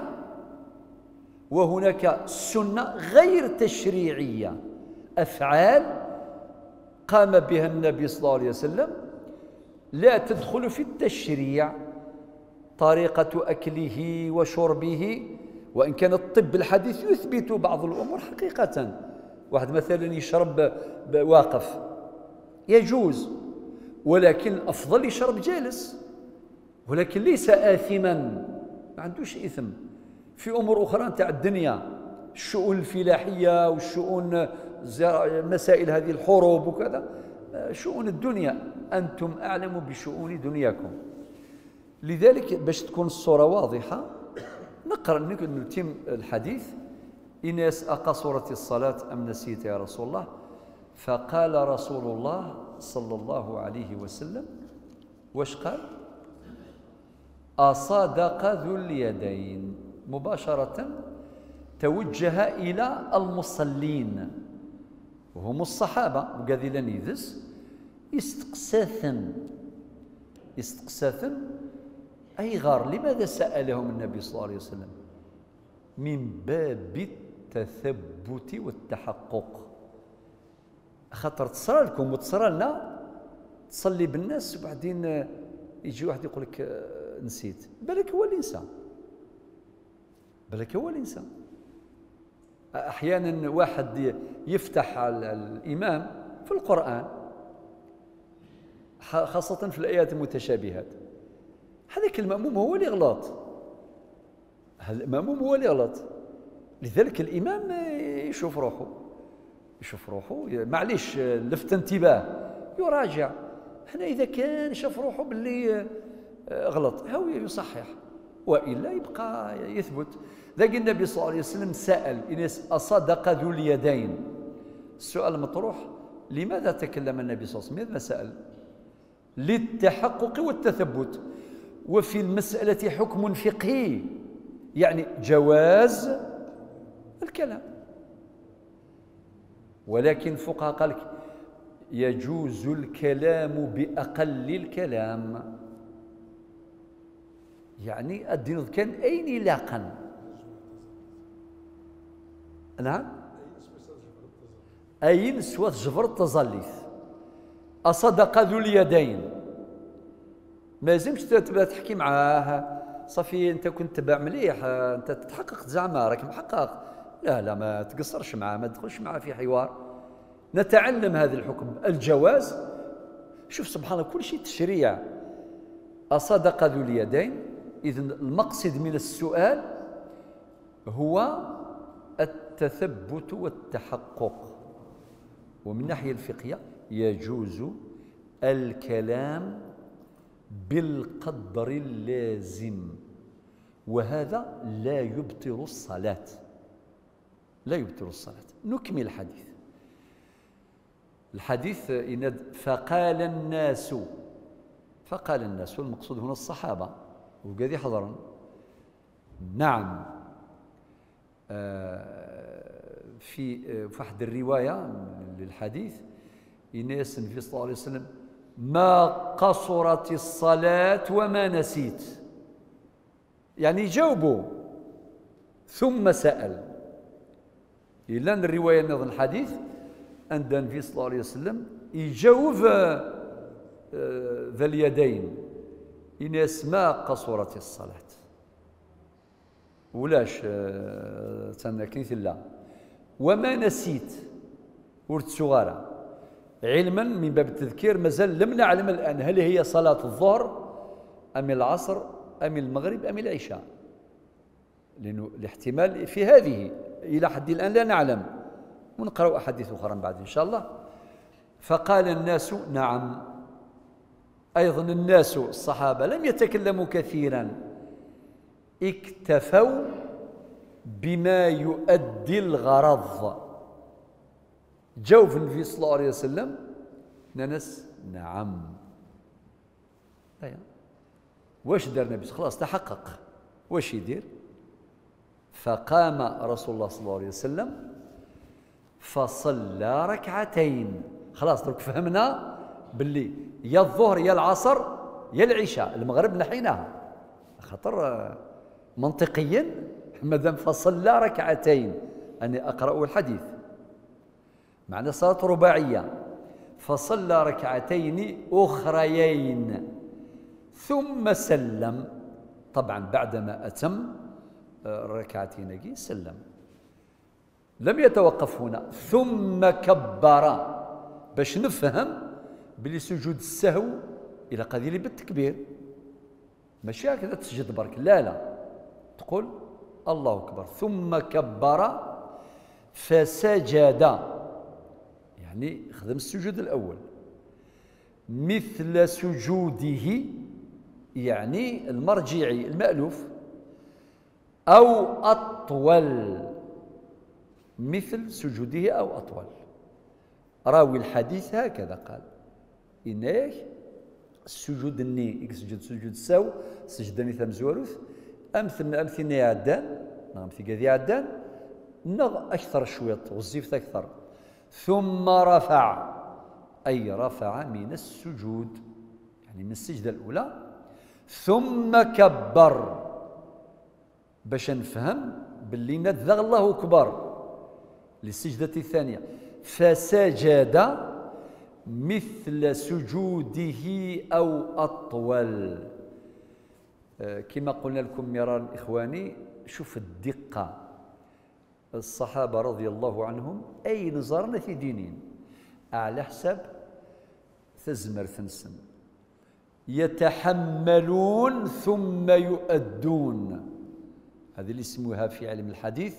وهناك سنة غير تشريعية، أفعال قام بها النبي صلى الله عليه وسلم لا تدخل في التشريع، طريقة أكله وشربه، وإن كان الطب الحديث يثبت بعض الأمور حقيقة. واحد مثلا يشرب واقف يجوز، ولكن الأفضل يشرب جالس، ولكن ليس آثما، ما عندوش إثم. في أمور أخرى نتاع الدنيا، الشؤون الفلاحية والشؤون مسائل هذه الحروب وكذا، شؤون الدنيا أنتم أعلم بشؤون دنياكم. لذلك باش تكون الصورة واضحة نقرأ نتم الحديث: إناس أقصرت الصلاة أم نسيت يا رسول الله؟ فقال رسول الله صلى الله عليه وسلم واش قال؟ أصدق ذو اليدين. مباشرة توجه إلى المصلين وهم الصحابة وقاذلا نيذس استقساثا أي غار. لماذا سألهم النبي صلى الله عليه وسلم؟ من باب التثبت والتحقق، خاطر تصرى لكم وتصرى لنا تصلي بالناس وبعدين يجي واحد يقول لك نسيت، بالك هو الإنسان. أحيانا واحد يفتح الإمام في القرآن خاصة في الآيات المتشابهات، هذاك المأموم هو اللي غلط، لذلك الإمام يشوف روحه معليش لفت انتباه يراجع. هنا إذا كان شاف روحه باللي غلط هو يصحح، وإلا يبقى يثبت. ذاك النبي صلى الله عليه وسلم سأل إناس أصدق ذو اليدين. السؤال مطروح: لماذا تكلم النبي صلى الله عليه وسلم؟ ماذا سأل؟ للتحقق والتثبت. وفي المسألة حكم فقهي، يعني جواز الكلام، ولكن فقهاء قال لك يجوز الكلام بأقل الكلام، يعني الدين كان أين لاقا. نعم، أين سوات جبر التزليث. أصدق ذو اليدين، ما لازمش تبدا تحكي معاه صافي انت كنت تبع مليح، انت تتحقق زعما راك محقق، لا لا ما تقصرش معاه، ما تدخلش معاه في حوار، نتعلم هذا الحكم الجواز. شوف سبحان الله كل شيء تشريع. أصدق ذو اليدين، إذن المقصد من السؤال هو التثبت والتحقق. ومن الناحية الفقهية يجوز الكلام بالقدر اللازم، وهذا لا يبطل الصلاة، لا يبطل الصلاة. نكمل الحديث. الحديث فقال الناس، فقال الناس المقصود هنا الصحابة وقاعد يحضرون. نعم. في واحد الرواية للحديث الناس النبي صلى الله عليه وسلم ما قصرت الصلاة وما نسيت، يعني جاوبوا ثم سأل. إلا الرواية نظن الحديث عند النبي صلى الله عليه وسلم يجاوب ذا اليدين الناس ما قصرت الصلاة ولاش تنكنيت لا وما نسيت ورد صغارة، علما من باب التذكير مازال لم نعلم الآن هل هي صلاة الظهر أم العصر أم المغرب أم العشاء، لأنه الاحتمال في هذه إلى حد الآن لا نعلم، ونقرأ أحاديث أخرى بعد إن شاء الله. فقال الناس نعم. أيضا الناس الصحابة لم يتكلموا كثيرا، اكتفوا بما يؤدي الغرض. جاوب النبي صلى الله عليه وسلم ناس نعم. واش دار النبي؟ خلاص تحقق. واش يدير؟ فقام رسول الله صلى الله عليه وسلم فصلى ركعتين. خلاص درك فهمنا باللي يا الظهر يا العصر يا العشاء، المغرب نحيناها خاطر منطقيا مادام فصلى ركعتين. أنا أقرأ الحديث معنى صلاة رباعية، فصلى ركعتين أخريين ثم سلم. طبعا بعدما أتم ركعتين سلم، لم يتوقف هنا، ثم كبر باش نفهم بلي سجود السهو إلى قليل بالتكبير، ماشي هكذا تسجد برك، لا لا، تقول الله أكبر ثم كبر فسجد، يعني خدم السجود الأول مثل سجوده، يعني المرجعي المألوف، أو أطول، مثل سجوده أو أطول. راوي الحديث هكذا قال إنه السجود الني يسجد سجود السهو سجدني ثم زوروث أمثل عدان في كذي عدان نغ أكثر شوية وزيفت أكثر، ثم رفع، أي رفع من السجود يعني من السجدة الأولى، ثم كبر باش نفهم باللي ندغ الله أكبر للسجدة الثانية، فسجد مثل سجوده أو أطول. كما قلنا لكم مرارا إخواني، شوف الدقة، الصحابة رضي الله عنهم أي نظرنا في دينهم على حساب تزمر ثنسن، يتحملون ثم يؤدون، هذه اللي يسموها في علم الحديث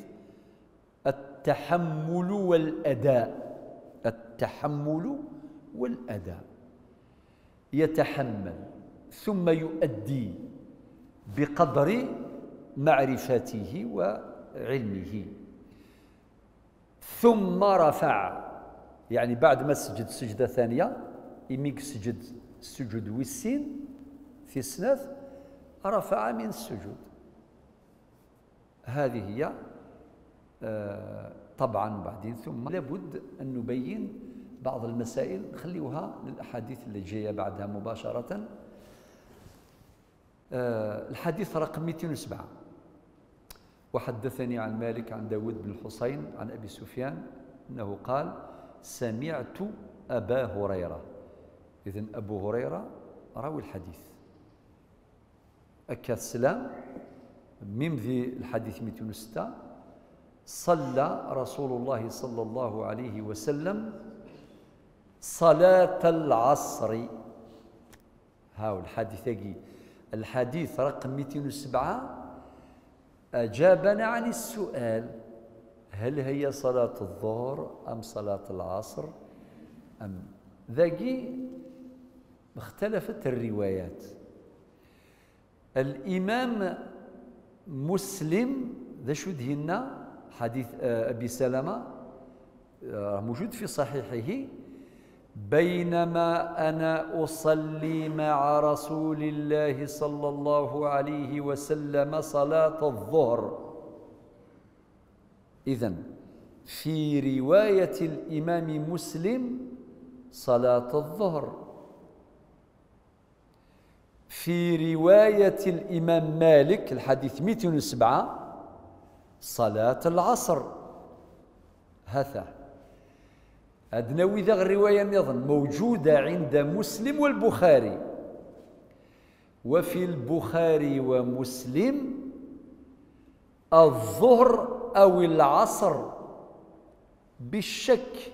التحمل والأداء. التحمل والأداء، يتحمل ثم يؤدي بقدر معرفته وعلمه، ثم رفع، يعني بعد ما سجد سجدة ثانية يميك سجد السجود والسين في السناث رفع من السجود. هذه هي طبعا. بعدين ثم لابد أن نبين بعض المسائل، نخليوها للأحاديث اللي جاية بعدها مباشرة. الحديث رقم 207. وحدثني عن مالك عن داود بن الحسين عن أبي سفيان أنه قال سمعت أبا هريرة. إذن أبو هريرة راوي الحديث أكاد السلام ميم ذي الحديث 206 صلى رسول الله صلى الله عليه وسلم صلاة العصر. هاو الحديث رقم 207 أجابنا عن السؤال: هل هي صلاة الظهر أم صلاة العصر أم ذاكي؟ اختلفت الروايات. الإمام مسلم ذا شو دهنا حديث أبي سلمة موجود في صحيحه: بينما أنا أصلي مع رسول الله صلى الله عليه وسلم صلاة الظهر. إذن في رواية الإمام مسلم صلاة الظهر، في رواية الإمام مالك الحديث 207 صلاة العصر. هذا أدنوي ذا الرواية نظن موجودة عند مسلم والبخاري. وفي البخاري ومسلم الظهر أو العصر بالشك.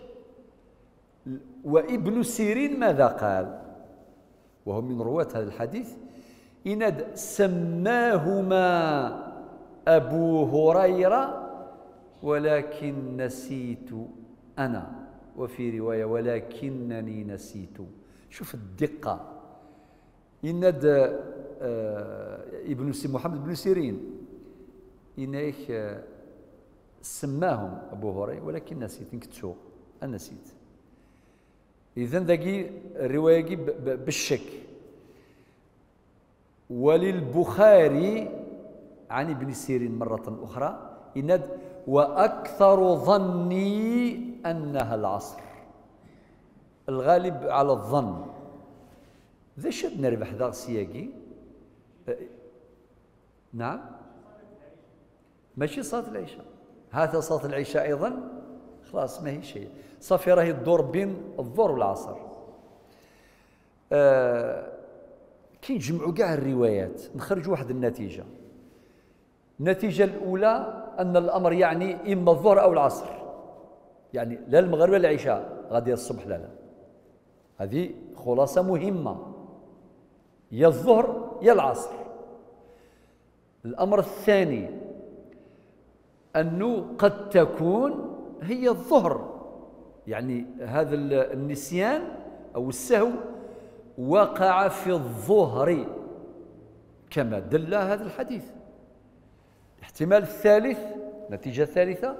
وابن سيرين ماذا قال وهو من رواة هذا الحديث؟ إن سماهما أبو هريرة ولكن نسيت أنا، وفي رواية ولكنني نسيت. شوف الدقة. إند ابن محمد بن سيرين إنك سماهم أبو هريرة ولكن نسيت، نكتشو أنا نسيت. إذن ذاكي الرواية بالشك. وللبخاري عن ابن سيرين مرة أخرى إند وأكثر ظني أنها العصر. الغالب على الظن. ذا شد نربح ذا السياقي. نعم ماشي صلاة العشاء، هذا صلاة العشاء أيضا خلاص ما هي شيء، صافي راهي الدور بين الظهر والعصر. كي نجمعوا كاع الروايات نخرجوا واحد النتيجة. النتيجة الأولى أن الأمر يعني إما الظهر أو العصر، يعني لا المغرب ولا العشاء، غادي الصبح لا. هذه خلاصة مهمة، يا الظهر يا العصر. الأمر الثاني أنه قد تكون هي الظهر، يعني هذا النسيان أو السهو وقع في الظهر كما دل هذا الحديث. الاحتمال الثالث، النتيجة الثالثة،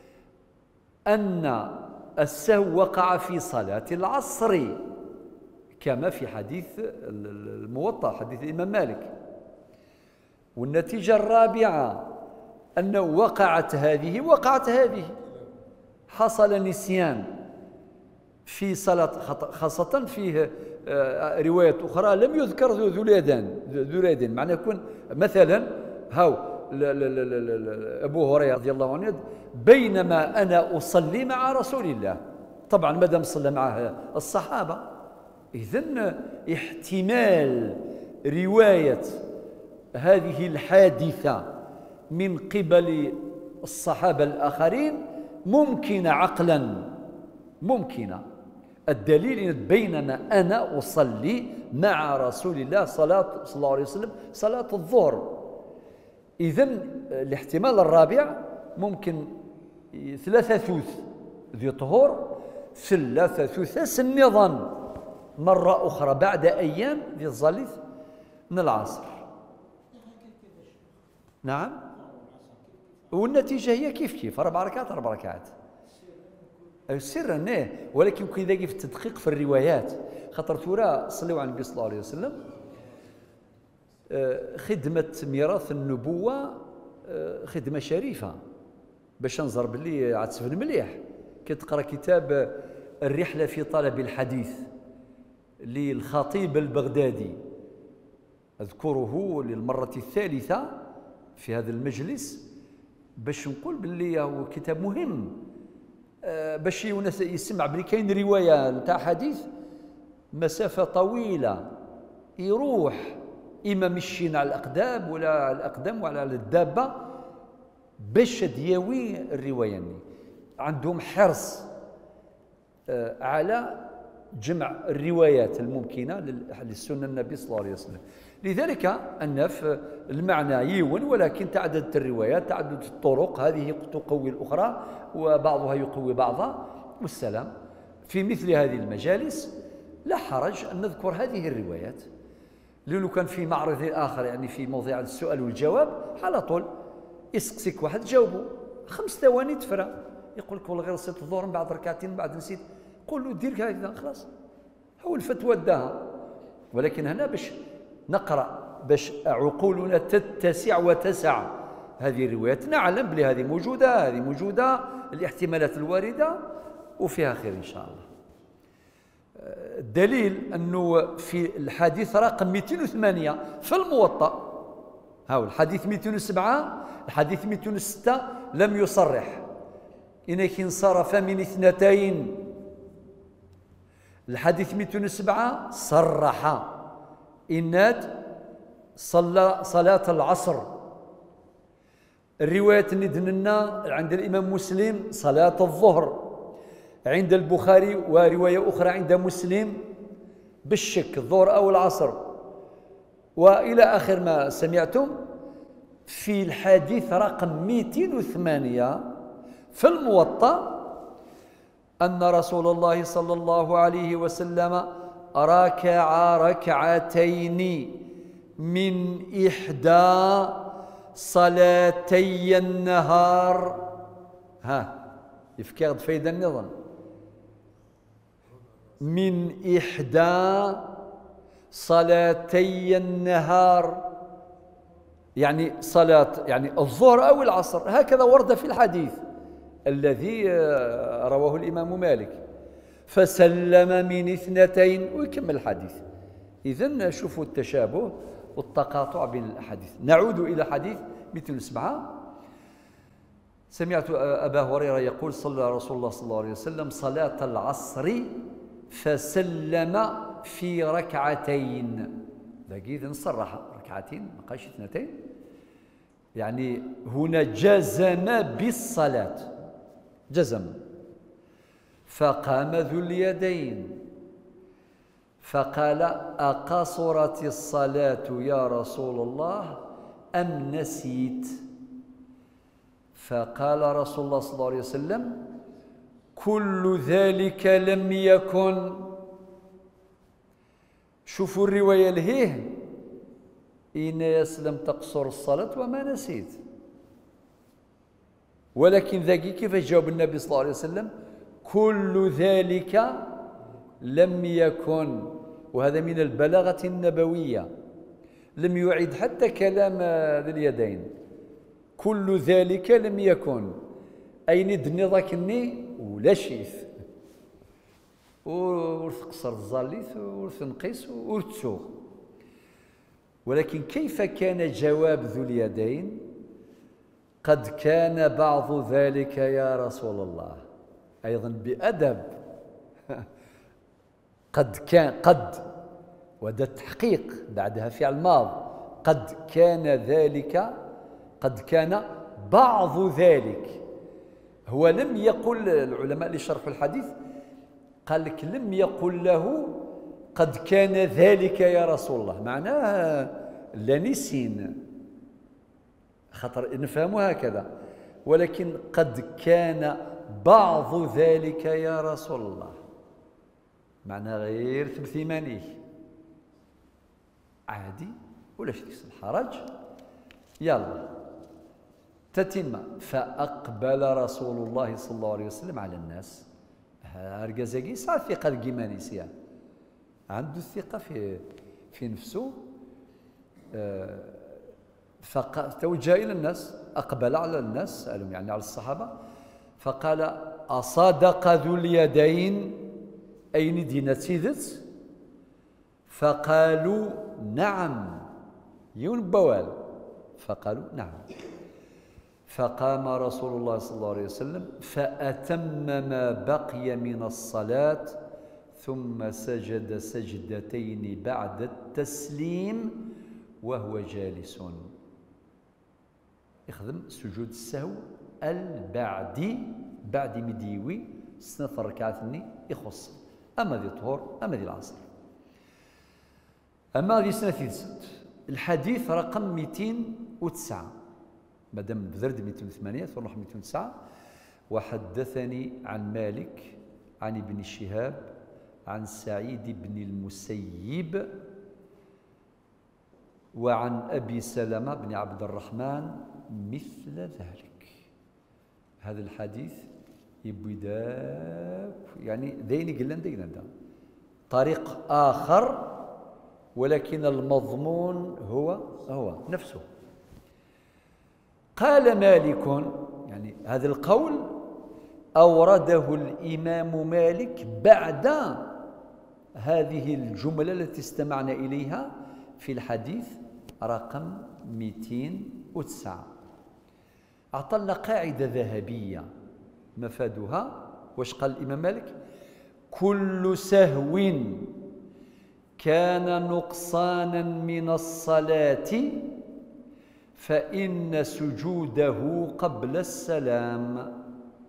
أن السهو وقع في صلاة العصر كما في حديث الموطأ، حديث الإمام مالك. والنتيجة الرابعة أنه وقعت هذه وقعت هذه، حصل نسيان في صلاة، خاصة فيه رواية أخرى لم يذكر ذو اليدين، معناه يكون مثلا هاو أبو هريرة رضي الله عنه بينما أنا أصلي مع رسول الله، طبعا مادام صلى معه الصحابة، إذن احتمال رواية هذه الحادثة من قبل الصحابة الآخرين ممكنة عقلا، ممكنة. الدليل إن بينما أنا أصلي مع رسول الله صلى الله عليه وسلم صلاة الظهر. إذن الاحتمال الرابع ممكن ثلاثة ذي طهور، ثلاثة النظام مرة أخرى بعد أيام ذي الظليث من العصر. نعم، والنتيجة هي كيف 4 ركعات سرا، ولكن كي ذاك في التدقيق في الروايات، خاطر ثورة صلوا على النبي صلى الله عليه وسلم. خدمة ميراث النبوة خدمة شريفة، باش نظهر باللي عتسفن مليح كي تقرا كتاب الرحلة في طلب الحديث للخطيب البغدادي. أذكره للمرة الثالثة في هذا المجلس باش نقول باللي هو كتاب مهم، باش الناس يسمع بلي كاين رواية نتاع حديث مسافة طويلة يروح إما مشين على الأقدام ولا على الأقدام ولا على الدابة باش دياوي الرواية. عندهم حرص على جمع الروايات الممكنة للسنة النبي صلى الله عليه وسلم. لذلك أن في المعنى يون، ولكن تعددت الروايات، تعددت الطرق، هذه تقوي الأخرى وبعضها يقوي بعضها، والسلام. في مثل هذه المجالس لا حرج أن نذكر هذه الروايات، لأنه كان في معرض آخر، يعني في موضع السؤال والجواب على طول يسقسيك واحد جاوبه 5 ثواني تفرى، يقول لك والله غير صليت الظهر من بعد ركعتين بعد نسيت، قول له دير هكذا خلاص، هو الفتوى داها. ولكن هنا باش نقرأ، باش عقولنا تتسع وتسع هذه الروايات، نعلم بلي هذه موجودة، هذه موجودة، الاحتمالات الواردة وفيها خير إن شاء الله. الدليل أنه في الحديث رقم 208 في الموطأ، هاو الحديث 207، الحديث 206 لم يصرح إنك انصرف من 2. الحديث 207 صرح إناد صلى صلاة العصر. الرواية اللي دننا عند الإمام مسلم صلاة الظهر، عند البخاري ورواية أخرى عند مسلم بالشك الظهر أو العصر، وإلى آخر ما سمعتم. في الحديث رقم 208 في الموطأ أن رسول الله صلى الله عليه وسلم ركع ركعتين من إحدى صلاتي النهار. يفكر فايدة النظام من إحدى صلاتي النهار، يعني صلاة يعني الظهر أو العصر، هكذا ورد في الحديث الذي رواه الإمام مالك. فسلم من 2 ويكمل الحديث. إذن شوفوا التشابه والتقاطع بين الأحاديث. نعود إلى حديث 207. سمعت أبا هريرة يقول صلى رسول الله صلى الله عليه وسلم صلاة العصر فسلم في 2. إذن صرح 2 ما قالش 2، يعني هنا جزم بالصلاة، جزم. فقام ذو اليدين فقال أقصرت الصلاة يا رسول الله أم نسيت؟ فقال رسول الله صلى الله عليه وسلم كل ذلك لم يكن. شوفوا الرواية لهيه إناس لم تقصر الصلاة وما نسيت، ولكن ذاكي كيف جاوب النبي صلى الله عليه وسلم كل ذلك لم يكن، وهذا من البلاغة النبوية، لم يعد حتى كلام ذي اليدين. كل ذلك لم يكن أي ندني ذاكني ولا شيف ورث قصر الزاليث ورث نقيس ورث سوغ. ولكن كيف كان جواب ذو اليدين؟ قد كان بعض ذلك يا رسول الله، أيضا بأدب. قد كان، قد وده التحقيق بعدها فعل ماض، قد كان ذلك، قد كان بعض ذلك. هو لم يقل، العلماء اللي شرحوا الحديث قال لك لم يقل له قد كان ذلك يا رسول الله، معناه لا نسين، خطر نفهموا هكذا. ولكن قد كان بعض ذلك يا رسول الله، معناه غير ثمانيه عادي ولا شيء الحرج. يلا تتم. فأقبل رسول الله صلى الله عليه وسلم على الناس. هرقزاقي صار ثقة الجيمانيسية، عنده الثقة في نفسه. فتوجه إلى الناس، أقبل على الناس، سألهم يعني على الصحابة، فقال أصدق ذو اليدين أين دينتيذت؟ فقالوا نعم، يون بوال، فقالوا نعم. فقام رسول الله صلى الله عليه وسلم فأتم ما بقي من الصلاة ثم سجد سجدتين بعد التسليم وهو جالس. يخدم سجود السهو البعدي بعد مديوي سنة الركعات يخص أما ذي الطهور أما ذي العصر. أما ذي سنة ثلاثة الحديث رقم 209 مادام بذرد 208 ثم 209. وحدثني عن مالك عن ابن شهاب عن سعيد بن المسيب وعن أبي سلمة بن عبد الرحمن مثل ذلك. هذا الحديث يبدا يعني ديني قلنا طريق آخر ولكن المضمون هو نفسه. قال مالك يعني هذا القول أورده الإمام مالك بعد هذه الجملة التي استمعنا إليها في الحديث رقم 209. أعطلنا قاعدة ذهبية مفادها واش قال الإمام مالك؟ كل سهو كان نقصانا من الصلاة فإن سجوده قبل السلام،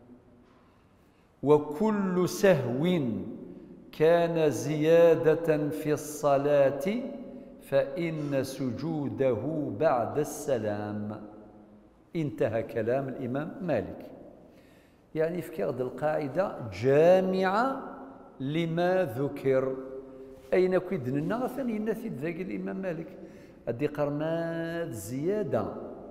وكل سهو كان زيادة في الصلاة فإن سجوده بعد السلام. انتهى كلام الإمام مالك. يعني في هذه القاعدة جامعة لما ذكر. أين كدنا ثاني نثيد ذاك الإمام مالك أدي قرنات زيادة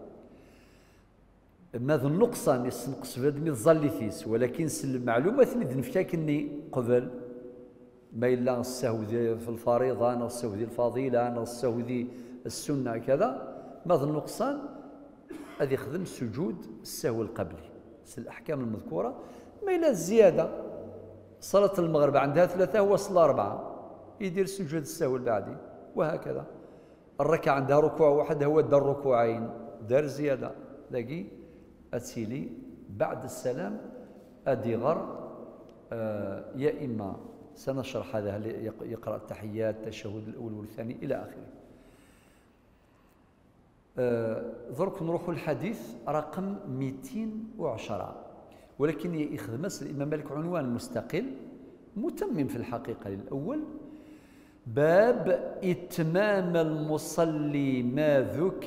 ماذا النقصان يسنقص في هذا الظليثيس، ولكن المعلومات اللي نفتكرني قبل ما إلا السهو في الفريضة أنا السهو ذي الفضيلة أنا السهو ذي السنة كذا ماذا النقصان هذا يخدم سجود السهو القبلي. الأحكام المذكورة ما إلا الزيادة صلاة المغرب عندها 3 هو صلى 4 يدير سجود السهو البعدي، وهكذا الركعة عندها ركوع واحد هو دار ركوعين دار زيادة لاقي أتسيلي بعد السلام أدي غر يا إما سنشرح هذا يقرأ التحيات التشهد الأول والثاني إلى آخره. درك نروحوا الحديث رقم 210 ولكن يخدم الإمام مالك عنوان مستقل متمم في الحقيقة للأول باب إتمام المصلي ما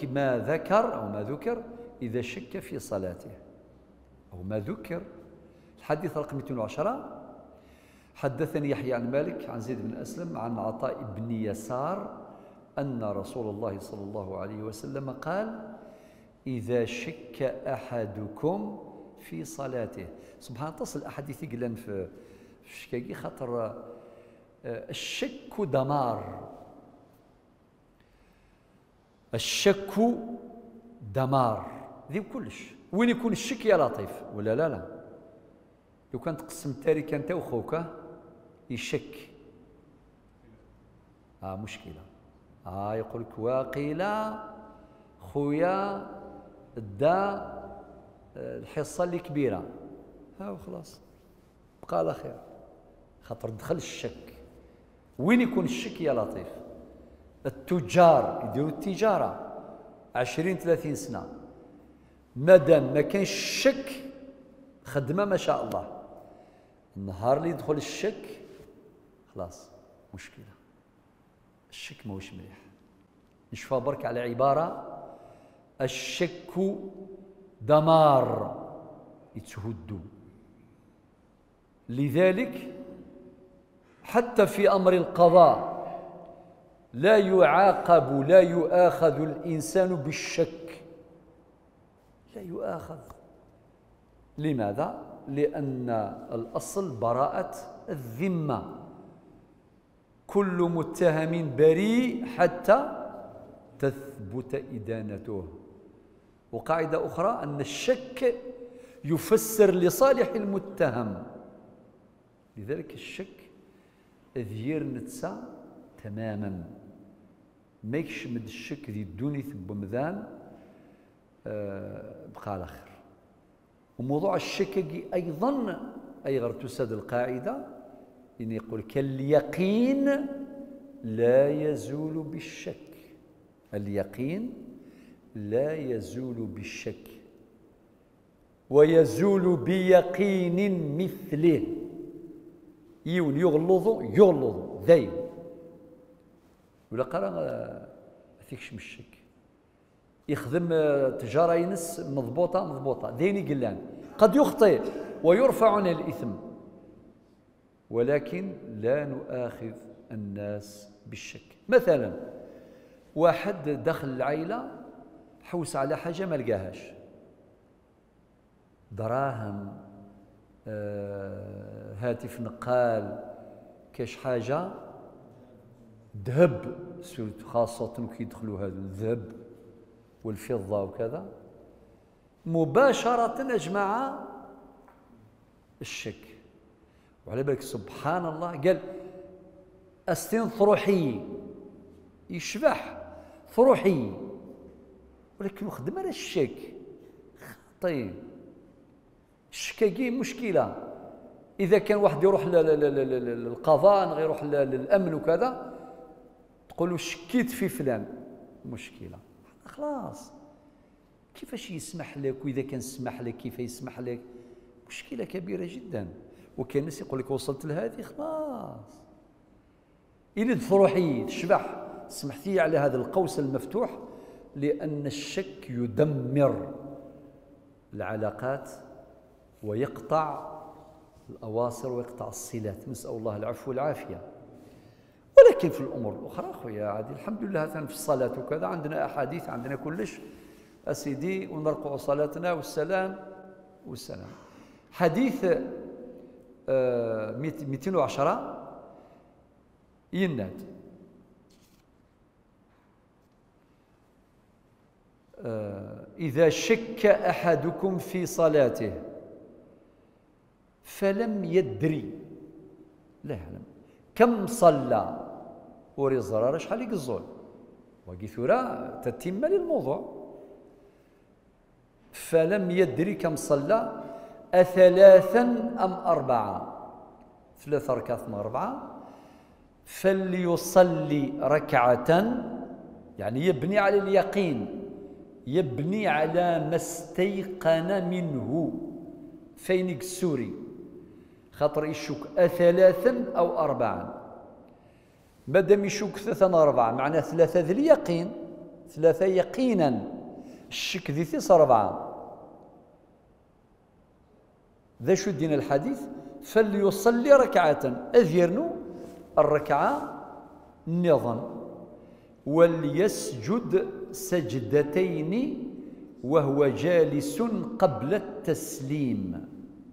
ذكر إذا شك في صلاته أو ما ذكر. الحديث رقم 210 حدثني يحيى عن مالك عن زيد بن أسلم عن عطاء بن يسار أن رسول الله صلى الله عليه وسلم قال إذا شك أحدكم في صلاته. سبحان الله تصل أحاديث قلن في الشكاكي خاطر الشك دمار. الشك دمار ذي كلش. وين يكون الشك يا لطيف ولا لا لو كان تقسم التاريخ انت وخوك يشك مشكلة. يقول لك وقيل خويا دا الحصة اللي كبيرة وخلاص بقى على خير خاطر دخل الشك. وين يكون الشك يا لطيف؟ التجار يديروا التجارة 20-30 سنة مادام ما كانش الشك خدمة ما شاء الله. النهار اللي يدخل الشك خلاص مشكلة. الشك ماهوش مليح. نشوفها برك على عبارة الشك دمار يتهدوا. لذلك حتى في أمر القضاء لا يعاقب لا يؤاخذ الإنسان بالشك لا يؤاخذ. لماذا؟ لأن الأصل براءة الذمة. كل متهم بريء حتى تثبت إدانته. وقاعدة أخرى أن الشك يفسر لصالح المتهم. لذلك الشك ذير نتسا تماما ما يكشمد الشك ذي الدوني ثم مذان بقى على خير. وموضوع الشك أيضا غير تساد القاعدة إن يقول كاليقين لا يزول بالشك. اليقين لا يزول بالشك ويزول بيقين مثله. يون يغلظ ذاين ولا قرا ثيكش من الشك يخدم تجاره ينس مضبوطه ذيني قلان قد يخطئ ويرفع عن الإثم، ولكن لا نؤاخذ الناس بالشك. مثلا واحد دخل العائلة حوس على حاجة ما لقاهاش، دراهم، هاتف نقال، كاش حاجة، ذهب، خاصة كي يدخلوا هذا الذهب والفضة وكذا، مباشرة أجمع الشك. وعلى بالك سبحان الله قال أستين ثروحي يشبح ثروحي، ولكن يخدم على الشك. طيب الشكاكي مشكلة، إذا كان واحد يروح للقضاء غير يروح للأمن وكذا، تقول له شكيت في فلان، مشكلة خلاص. كيفاش يسمح لك؟ وإذا كان سمح لك كيف يسمح لك؟ مشكلة كبيرة جدا. وكان الناس يقول لك وصلت لهذه خلاص، إذا تروحي تشبح سمحتي على هذا القوس المفتوح، لأن الشك يدمر العلاقات ويقطع الأواصر ويقطع الصلات، نسأل الله العفو والعافية. ولكن في الأمور الأخرى خويا عادي الحمد لله، مثلا في الصلاة وكذا عندنا أحاديث، عندنا كلش أسيدي، ونرقع صلاتنا والسلام. حديث 210 يناد إذا شك أحدكم في صلاته فلم يدري، لا يعلم كم صلى وري زرار شحال يقزول وقي ثورة تتم للموضوع، فلم يدري كم صلى أثلاثا أم أربعة، 3 ركعات من 4، فليصلي ركعة، يعني يبني على اليقين، يبني على ما استيقن منه. فين السوري خاطر يشك أثلاثا أو 4، مادام يشك 3 أو 4 معناه 3 ذي اليقين، 3 يقينا، الشك ذي 4. ذا شو دين الحديث؟ فليصلي ركعة، أذيرنو الركعة النظام، وليسجد سجدتين وهو جالس قبل التسليم.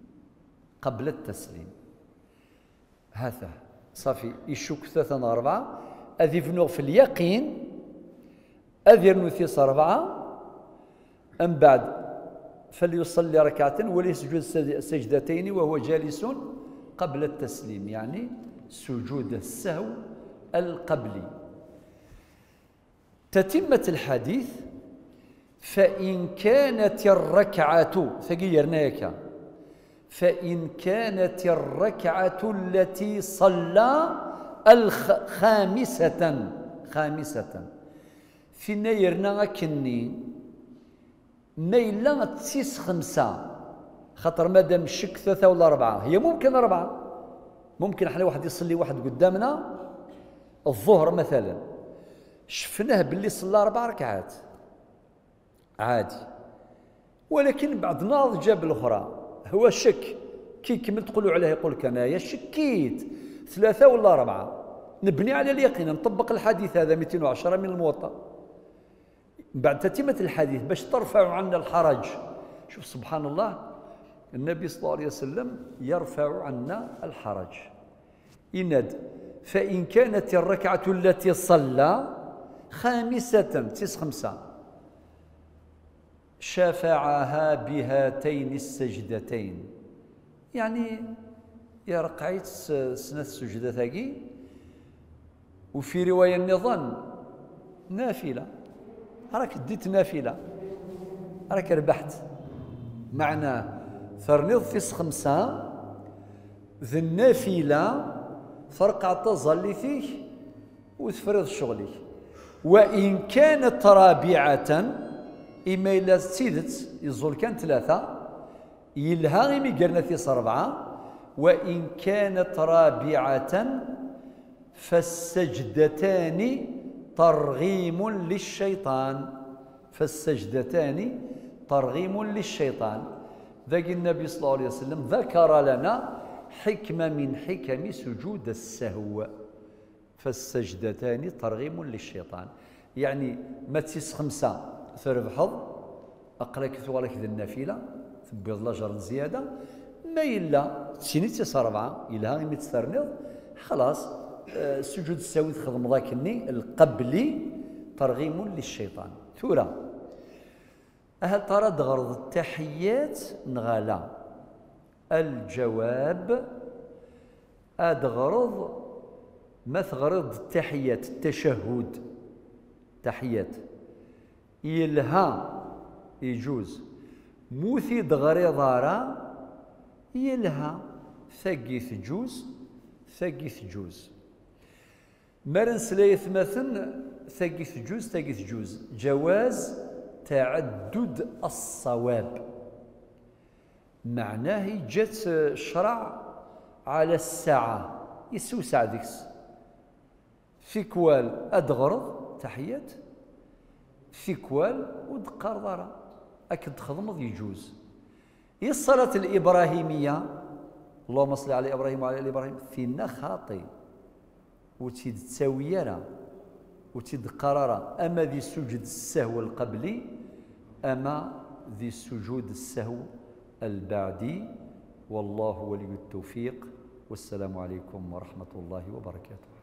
هذا صافي يشك 3 أو 4 أذيفنو في اليقين، أذيرنو 3 أو 4، أم بعد فليصلي ركعة وليسجد سجدتين وهو جالس قبل التسليم، يعني سجود السهو القبلي. تتمة الحديث: فإن كانت الركعة ثقيرناك، فإن كانت الركعة التي صلى خامسة في نيرنا كني ميلا تسيس 5، خاطر مادام الشك 3 ولا 4 هي ممكن 4، ممكن احنا واحد يصلي واحد قدامنا الظهر مثلا شفناه باللي صلى 4 ركعات عادي، ولكن بعد ناض جاب الاخرى هو شك، كي كمل تقولوا عليه يقول لك انايا شكيت 3 ولا 4، نبني على اليقين، نطبق الحديث هذا 210 من الموطأ. بعد تتمة الحديث باش ترفع عنا الحرج، شوف سبحان الله، النبي صلى الله عليه وسلم يرفع عنا الحرج. يناد: فإن كانت الركعة التي صلى خامسة 5، شفعها بهاتين السجدتين، يعني يا رقعيت سنة السجدة ثاقي، وفي رواية النظام نافلة، راك ديت نافلة، راك ربحت، معناه فرنض في 5 ذي النافلة فرقع تظل فيه وتفرض شغلك. وإن كانت رابعة إما إلا تسيدت يزول كان 3 يلها غيمي قرنا في 4 وإن كانت رابعة فالسجدتان ترغيم للشيطان. فالسجدتان ترغيم للشيطان. ذاك النبي صلى الله عليه وسلم ذكر لنا حكمة من حكم سجود السهو. فالسجدتان ترغيم للشيطان، يعني ما تسيس 5 تربحض أقلك ثوالك ذي النافلة تبيض لاجر زيادة، ما إلا تسيني تيس 4 إلا غير متسترنض خلاص سجود السهو تخدم ذاكني القبلي ترغيم للشيطان. ثورة هل ترى دغرض التحيات نغالا؟ الجواب أدغرض ما تغرض التحيات التشهد تحيات يلها يجوز موثي دغري ضارا يلها ثقيث جوز ثقيث جوز مرن سلايث مثل ثقيث جوز ثقيث جوز جواز تعدد الصواب، معناه جت الشرع على الساعة يسوي ساعة ديكس فيكوال أدغرض تحيات فيكوال ودقار ضارا أكد تخدمض يجوز. هي الصلاة الإبراهيمية اللهم صل على إبراهيم وعلى آل إبراهيم فينا خاطي وتيد تساويرا وتيد قرارا، أما ذي سجود السهو القبلي أما ذي سجود السهو البعدي. والله ولي التوفيق، والسلام عليكم ورحمة الله وبركاته.